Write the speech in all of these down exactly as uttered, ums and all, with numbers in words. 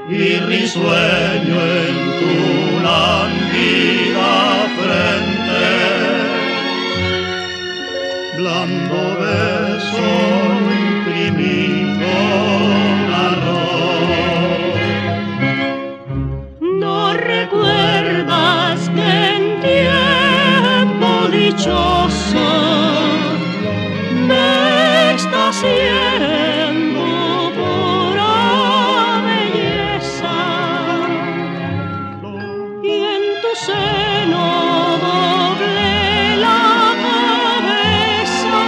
y risueño en tu lánguida frente, blando beso imprimido con arroz. ¿No recuerdas que en tiempo dichoso me extasiando pura belleza y en tu seno doblé la cabeza,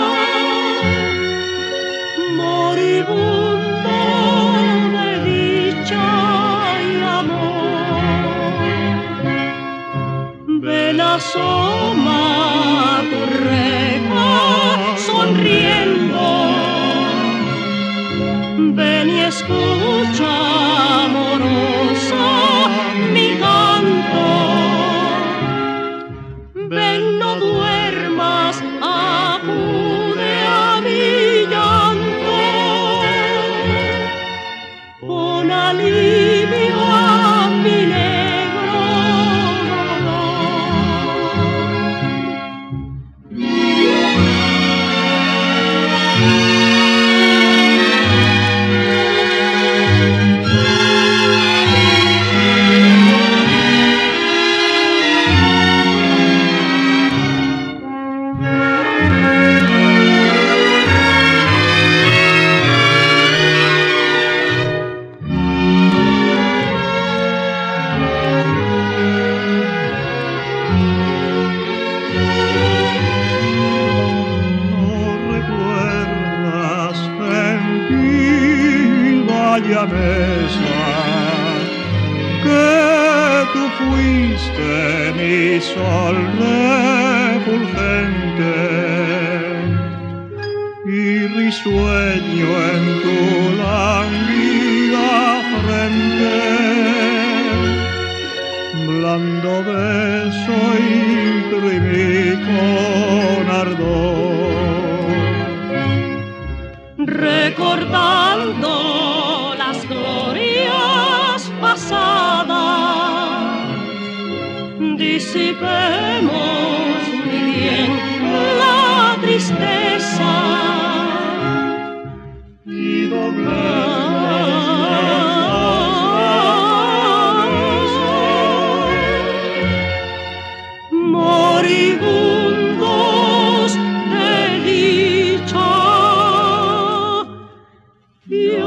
moribundo de dicha y amor? Ven, asoma tu reja sonriendo, ven y escucha amorosa mi canto. Ven, no duermas, acude a mi llanto, pon alivio a mi negro mesa, que tú fuiste mi sol refulgente y risueño en tu lánguida frente, blando beso imprimí con ardor, recordando las glorias pasadas, disipemos mi bien la tristeza y doblemos moribundos de dicha y